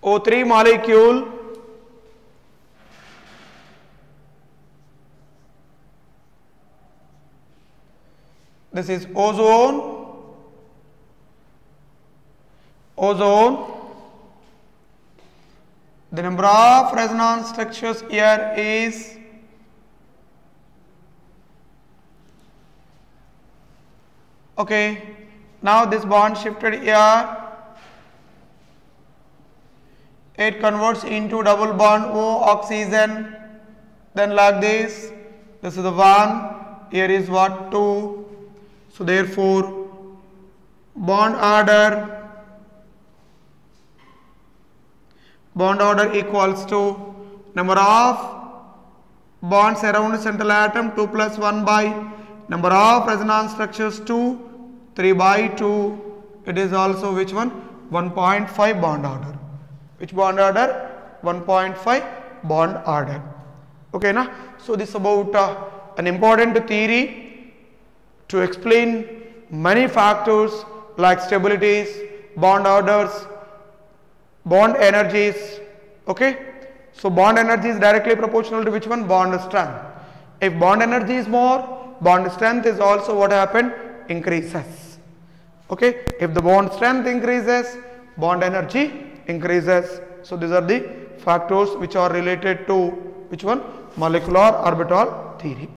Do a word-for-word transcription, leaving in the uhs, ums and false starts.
O three molecule this is ozone, ozone. The number of resonance structures here is okay. Now this bond shifted here, it converts into double bond O oxygen, then like this, this is the one, here is what two, so therefore bond order bond order equals to number of bonds around central atom two plus one by number of resonance structures two, three by two. It is also which one? one point five bond order. Which bond order? one point five bond order. Okay, na? So this is about uh, an important theory to explain many factors like stabilities, bond orders, bond energies. Okay, so bond energy is directly proportional to which one? Bond strength. If bond energy is more, bond strength is also what happened? Increases. Okay, if the bond strength increases, bond energy increases. So these are the factors which are related to which one? Molecular orbital theory.